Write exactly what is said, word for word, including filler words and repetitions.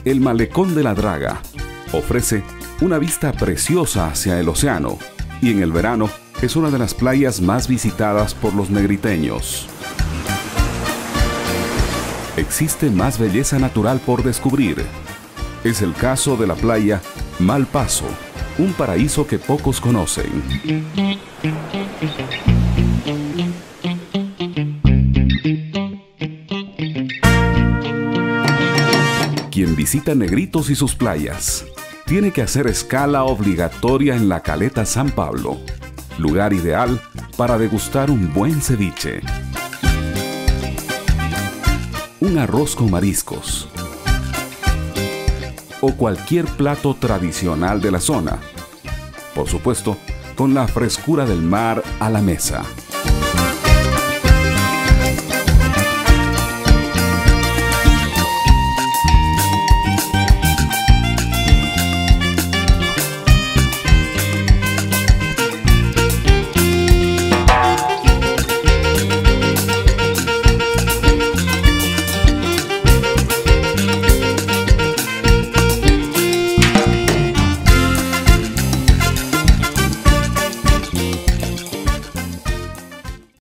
El Malecón de la Draga ofrece una vista preciosa hacia el océano y en el verano es una de las playas más visitadas por los negriteños. Existe más belleza natural por descubrir. Es el caso de la playa Malpaso, un paraíso que pocos conocen. Quien visita Negritos y sus playas tiene que hacer escala obligatoria en la Caleta San Pablo, lugar ideal para degustar un buen ceviche, un arroz con mariscos o cualquier plato tradicional de la zona. Por supuesto, con la frescura del mar a la mesa.